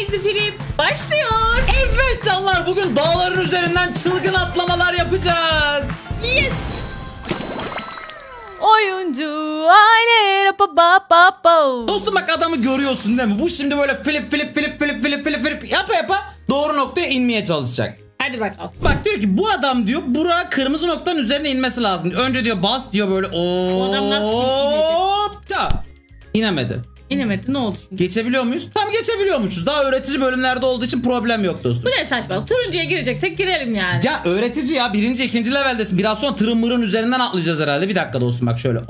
Crazy Flip başlıyor. Evet canlar, bugün dağların üzerinden çılgın atlamalar yapacağız. Yes. Oyuncu aile Dostum bak, adamı görüyorsun değil mi? Bu şimdi böyle flip yapa doğru noktaya inmeye çalışacak. Hadi bakalım. Bak diyor ki, bu adam diyor Burak kırmızı noktanın üzerine inmesi lazım. Önce diyor bas diyor böyle. Bu adam nasıl Hopta. İnemedi. İnemedi, ne oldu şimdi? Geçebiliyor muyuz? Tam geçebiliyormuşuz. Daha öğretici bölümlerde olduğu için problem yok dostum. Bu ne saçma? Turuncuya gireceksek girelim yani. Ya öğretici ya, birinci ikinci leveldesin. Biraz sonra tırın mırın üzerinden atlayacağız herhalde. Bir dakika dostum, bak şöyle.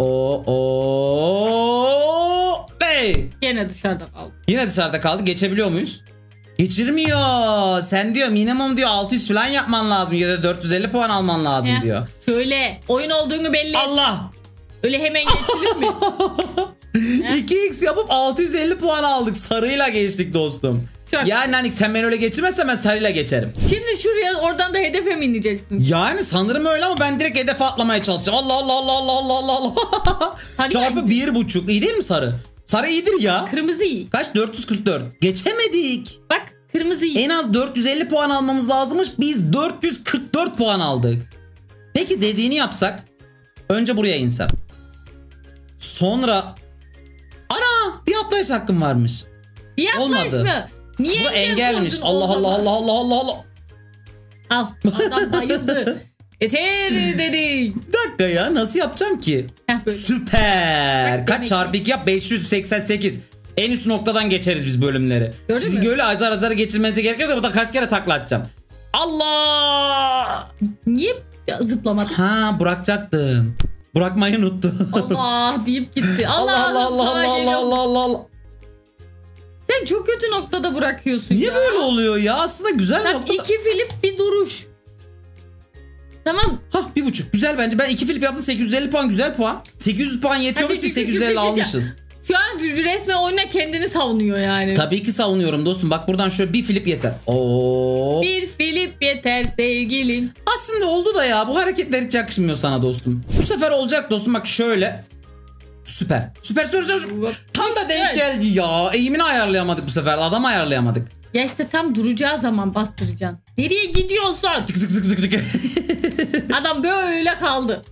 Hey. Gene dışarıda kaldı. Yine dışarıda kaldı. Geçebiliyor muyuz? Geçirmiyor. Sen diyor minimum diyor 600 falan yapman lazım ya da 450 puan alman lazım diyor. Şöyle oyun olduğunu belli et. Allah. Öyle hemen geçilir mi? 2x yapıp 650 puan aldık. Sarıyla geçtik dostum. Çok. Yani hani sen beni öyle geçirmezsen ben sarıyla geçerim. Şimdi şuraya, oradan da hedefe mi ineceksin? Yani sanırım öyle ama ben direkt hedefe atlamaya çalışacağım. Allah. Sarı Çarpı indi. 1.5. İyi değil mi sarı? Sarı iyidir ya. Kırmızı iyi. Kaç? 444. Geçemedik. Bak kırmızı iyi. En az 450 puan almamız lazımmış. Biz 444 puan aldık. Peki dediğini yapsak. Önce buraya insem. Sonra ana bir atlayış hakkım varmış. Bir atlayış olmadı. mı? Niye Bu engelmiş. koydun o Allah. zaman? Al. Adam bayıldı. Yeter dedi. Bir dakika ya, nasıl yapacağım ki? Heh, böyle. Süper. Bak, Kaç demek çarpı ki- 2 yap? 588. En üst noktadan geçeriz biz bölümleri. Gördün Sizi mü? böyle azar azar geçirmenize gerek yok da burada kaç kere takla atacağım. Allah! Niye zıplamadın? Ha, bırakacaktım. Bırakmayı unuttum. Allah deyip gitti. Allah. Allah. Sen çok kötü noktada bırakıyorsun. Niye ya. böyle oluyor ya? Aslında güzel Bak, noktada. 2 flip bir duruş. Tamam. Hah, 1.5 güzel bence. Ben 2 flip yaptım, 850 puan, güzel puan. 800 puan yetiyormuş, Hadi, biz 850 almışız. Şu an resmen oyuna kendini savunuyor yani. Tabii ki savunuyorum dostum. Bak buradan şöyle bir flip yeter. Oo. Bir flip yeter sevgilim. Aslında oldu da ya, bu hareketler hiç yakışmıyor sana dostum. Bu sefer olacak dostum, bak şöyle. Süper. Süper. Tam da denk geldi ya. Eğimini ayarlayamadık bu sefer. Adam ayarlayamadık. Ya işte tam duracağı zaman bastıracaksın. Nereye gidiyorsun? Tık. Adam böyle kaldı.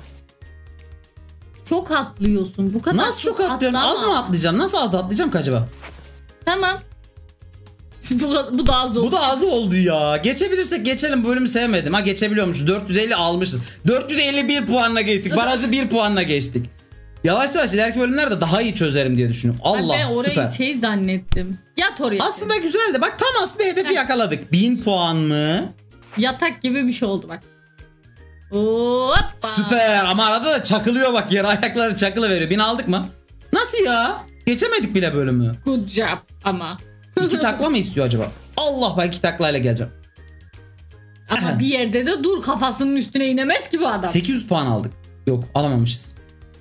Çok atlıyorsun. Bu kadar Nasıl çok atlıyorum? Az mı atlayacağım? Nasıl az atlayacağım ki acaba? Tamam. bu daha zor. Bu da az oldu ya. Geçebilirsek geçelim. Bölümü sevmedim. Ha, geçebiliyormuş. 450 almışız. 451 puanla geçtik. Barajı 1 puanla geçtik. Yavaş yavaş ileriki bölümlerde daha iyi çözerim diye düşünüyorum. Allah, ben orayı süper. şey zannettim. Yat oraya. Aslında güzeldi. Bak tam aslında hedefi yakaladık. 1000 puan mı? Yatak gibi bir şey oldu bak. Hoppa. Süper, ama arada da çakılıyor bak, yere ayakları çakılı veriyor. 1000 aldık mı? Nasıl ya? Geçemedik bile bölümü. Good job ama. 2 takla mı istiyor acaba? Allah, ben 2 taklayla geleceğim. Ama bir yerde de dur, kafasının üstüne inemez ki bu adam. 800 puan aldık. Yok, alamamışız.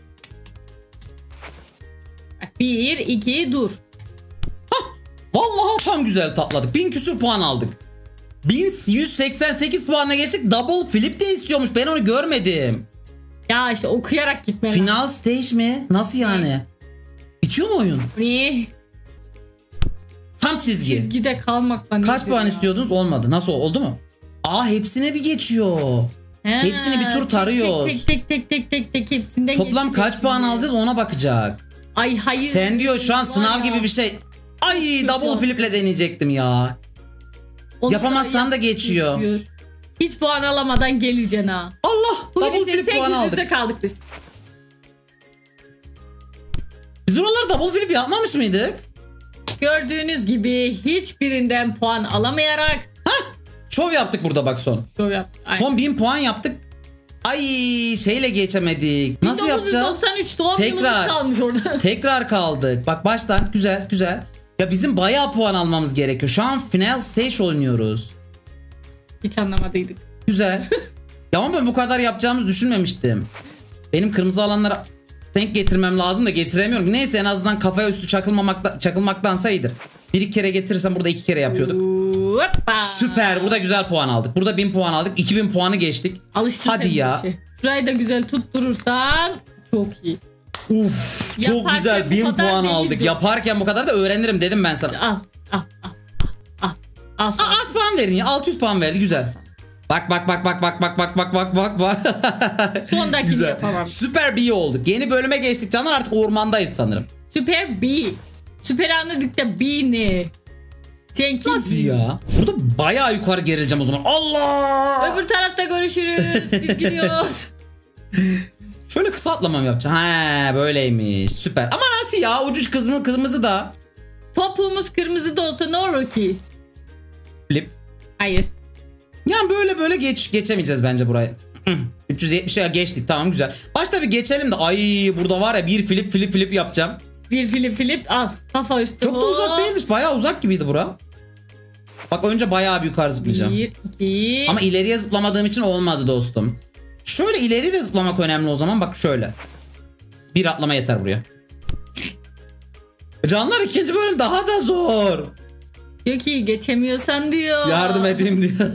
Bak, 1 2 dur. Vallahi tam güzel tatladık. 1000 küsür puan aldık. 1188 puanla geçtik. Double flip de istiyormuş. Ben onu görmedim. Ya işte okuyarak gitme. Final stage mi? Nasıl yani? Bitiyor mu oyun? Ne? Tam çizgi. Çizgide kalmaktan. Kaç nedir puan ya? istiyordunuz? Olmadı. Nasıl oldu mu? Aa, hepsine bir geçiyor. He, Hepsini bir tur tarıyoruz. Tek hepsinden Toplam kaç geçecek puan şimdi. alacağız ona bakacak. Ay hayır. Sen diyor şu an Var sınav ya. gibi bir şey. Ay, Çok double kötü. fliple deneyecektim ya. Onu Yapamazsan da geçiyor. Hiç puan alamadan geleceksin ha. Allah, Bu double işte flip puan aldık. 800'de kaldık biz. Biz oraları double flip yapmamış mıydık? Gördüğünüz gibi hiçbirinden puan alamayarak Şov yaptık burada bak son. şov yaptık. Ay. Son 1000 puan yaptık. Ay, şeyle geçemedik. Nasıl yapacağız? 1993 doğum Tekrar. yılımız kalmış orada. Tekrar kaldık. Bak baştan güzel. Ya bizim bayağı puan almamız gerekiyor. Şu an final stage oynuyoruz. Hiç anlamadıydık. Güzel. Ya ama ben bu kadar yapacağımızı düşünmemiştim. Benim kırmızı alanlara denk getirmem lazım da getiremiyorum. Neyse, en azından kafaya üstü çakılmaktansa iyidir. 1-2 kere getirirsem burada 2 kere yapıyorduk. Hoppa. Süper. Burada güzel puan aldık. Burada 1000 puan aldık. 2000 puanı geçtik. Alıştın Hadi sen bu ya. işe. Şurayı da güzel tutturursan çok iyi. Uf, çok Yaparken güzel bu 1000 kadar puan değildi. aldık. Yaparken bu kadar da öğrenirim dedim ben sana. Al. Al sana. Az puan verin ya. 600 puan verdi. Güzel. Bak bak bak bak bak bak bak bak bak bak. Sondakini Güzel. yapamam. Süper B olduk. Yeni bölüme geçtik canlar, artık ormandayız sanırım. Süper B. Süper anladık da B ne? Sen kim? Nasıl ya? Burada bayağı yukarı gerileceğim o zaman. Allah! Öbür tarafta görüşürüz. Biz gidiyoruz. Şöyle kısa atlamam yapacağım. He böyleymiş. Süper. Ama nasıl ya? Ucu kırmızı da. Topuğumuz kırmızı da olsa ne olur ki? Flip. Hayır. Yani böyle geçemeyeceğiz bence burayı. 370'e geçtik, tamam güzel. Başta bir geçelim de ay burada var ya bir flip yapacağım. Bir Filip al. Kafa üstü. Çok da uzak hop. değilmiş, bayağı uzak gibiydi bura. Bak önce bayağı bir yukarı zıplayacağım. 1, 2. Ama ileriye zıplamadığım için olmadı dostum. Şöyle ileri de zıplamak önemli o zaman, bak şöyle. Bir atlama yeter buraya. Canlar ikinci bölüm daha da zor. Diyor ki geçemiyorsan diyor. Yardım edeyim diyor.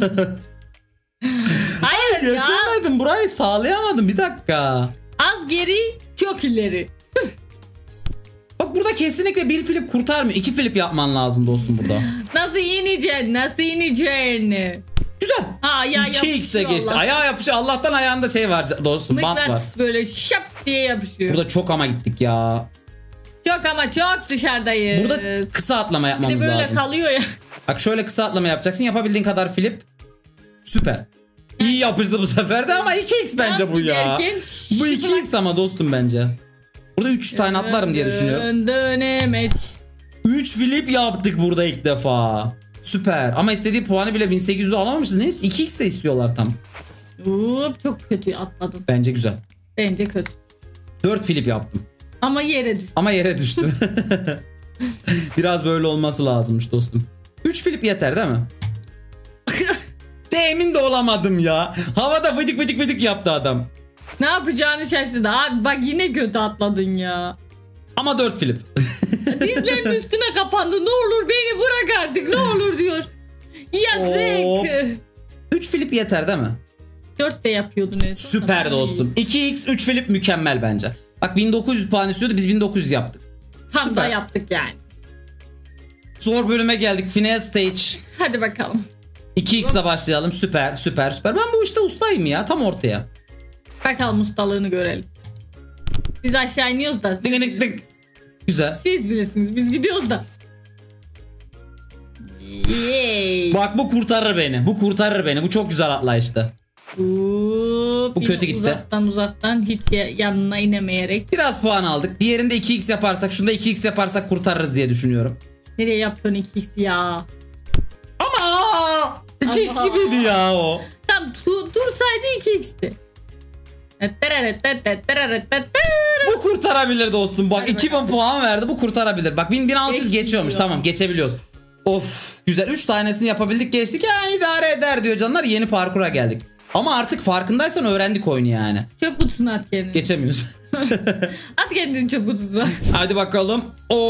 Hayır ya. Geçemedim, burayı sağlayamadım, bir dakika. Az geri çok ileri. Bak burada kesinlikle bir flip kurtarmıyor. 2 flip yapman lazım dostum burada. Nasıl ineceksin? Güzel. Ha, ayağı 2x'e yapışıyor geçti. Allah. Ayağı yapışıyor. Allah'tan ayağında şey var dostum. Bant var. Mıknatıs böyle şap diye yapışıyor. Burada çok ama gittik ya. Çok ama çok dışarıdayız. Burada kısa atlama bir de yapmamız böyle lazım. kalıyor ya. Bak şöyle kısa atlama yapacaksın. Yapabildiğin kadar flip. Süper. İyi yapıştı bu sefer de ama 2x bence bu ya. Derken, Bu 2x ama dostum bence. Burada 3 tane atlarım diye düşünüyorum. Dönemeç. 3 flip yaptık burada ilk defa. Süper. Ama istediği puanı bile 1800'ü alamamışız. Ne? 2x de istiyorlar tam. Çok kötü atladın. Bence güzel. Bence kötü. 4 flip yaptım. Ama yere düş. Ama yere düştüm. Biraz böyle olması lazımmış dostum. 3 flip yeter değil mi? De emin de olamadım ya. Havada vıdık vıdık vıdık yaptı adam. Ne yapacağını şaşırdı. Abi bak yine kötü atladın ya. Ama 4 flip. Dizlerinin üstüne kapandı. Ne olur beni bırak artık. Ne olur diyor. Hop. Yazık. 3 flip yeter değil mi? 4 de yapıyordun en son. Süper Tamam, dostum. 2x 3 flip mükemmel bence. Bak 1900 puan istiyordu, biz 1900 yaptık. Tam Süper. da yaptık yani. Zor bölüme geldik. Final stage. Hadi bakalım. 2x'le başlayalım. Süper süper süper. Ben bu işte ustayım ya, tam ortaya. Bakalım ustalığını görelim. Biz aşağı iniyoruz da. Dık dık dık. Güzel. Siz bilirsiniz. Biz gidiyoruz da. Yay. Bak bu kurtarır beni. Bu kurtarır beni. Bu çok güzel atlayıştı. Bu kötü gitti. Uzaktan hiç yanına inemeyerek. Biraz puan aldık. Diğerinde 2x yaparsak, şunda 2x yaparsak kurtarırız diye düşünüyorum. Nereye yapıyorsun 2x ya? Ama 2x Ama. gibiydi ya o. Tam dursaydı 2x'ti. Bu kurtarabilir dostum. Bak Hadi 2000 bakalım. puan verdi. Bu kurtarabilir. Bak 1600 Beş geçiyormuş. milyon. Tamam, geçebiliyoruz. Of güzel, 3 tanesini yapabildik, geçtik ya, idare eder diyor canlar. Yeni parkura geldik. Ama artık farkındaysan öğrendik oyunu yani. Çöp kutusuna at kendini. Geçemiyoruz. At kendini çöp kutusuna. Hadi bakalım.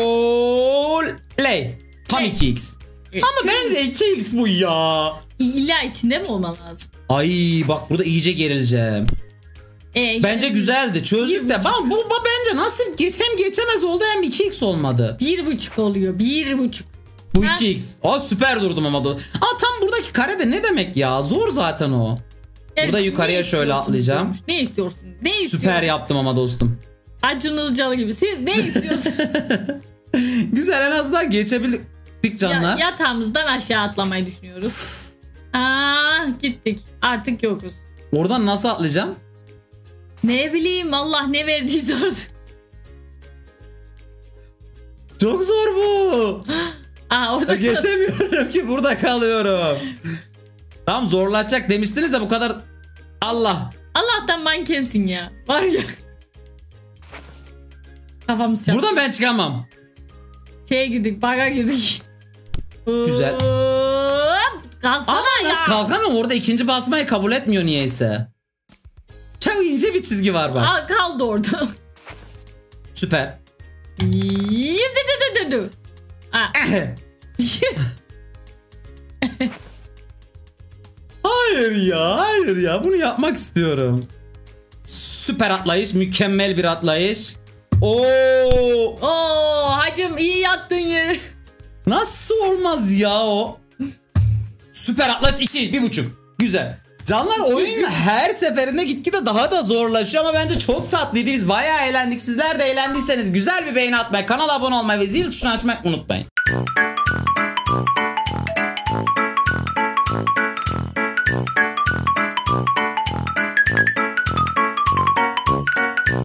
Oley. Tam 2x. Ama bence 2x bu ya. İlla içinde mi olman lazım? Ay bak burada iyice gerileceğim. Bence güzeldi. Çözdük de. Bu bence nasıl hem geçemez oldu hem 2x olmadı. 1,5 oluyor. 1,5. Bu Ben- 2x. Aa süper durdum ama. Tam buradaki kare de ne demek ya? Zor zaten o. Burada yukarıya ne şöyle istiyorsun atlayacağım. diyormuş. Ne istiyorsun? Ne istiyorsun? Süper yaptım ama dostum. Acun Ilıcalı gibi. Siz ne istiyorsunuz? Güzel, en azından geçebildik canlar. Yatağımızdan aşağı atlamayı düşünüyoruz. Gittik. Artık yokuz. Oradan nasıl atlayacağım? Ne bileyim, Allah ne verdiyse artık. Çok zor bu. Orada Geçemiyorum ki, burada kalıyorum. Tam zorlatacak demiştiniz de bu kadar. Allah. Allah'tan mankensin ya. Var ya. Kafamız çarptı. Buradan ben çıkamam. Şeye girdik, baga girdik. Güzel. Kalsana Ama ya. nasıl kalkamam, orada ikinci basmayı kabul etmiyor niyeyse. Çok ince bir çizgi var bak. Kaldı orada. Süper. Hayır ya bunu yapmak istiyorum. Süper atlayış, mükemmel bir atlayış. Oo hacım iyi yattın yere. Nasıl olmaz ya o? Süper atlaş 2, 1.5. Güzel. Canlar oyun her seferinde gitgide daha da zorlaşıyor ama bence çok tatlıydı. Biz bayağı eğlendik. Sizler de eğlendiyseniz güzel bir beğeni atmayı, kanala abone olmayı ve zil tuşunu açmayı unutmayın.